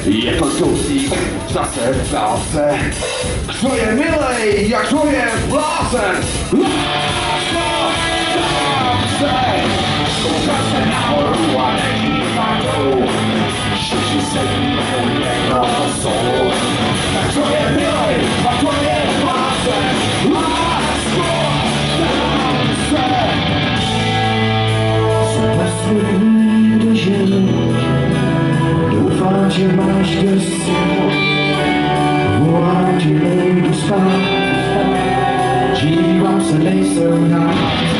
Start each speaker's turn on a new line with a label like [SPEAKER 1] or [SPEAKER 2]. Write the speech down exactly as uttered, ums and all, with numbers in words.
[SPEAKER 1] Je to dusík, zase ptal se, kdo je milej, jak to je blázen. Lásko, tam se, koukám se nahoru a nedívám dolů. Všichni sedí u jednoho stolu. Kdo je milej, a to je blázen. Lásko, tam se.
[SPEAKER 2] Co poslední dožil, doufám, že máš dost sil. Volám ti, nejdu spát, dívám se, nejsem rád.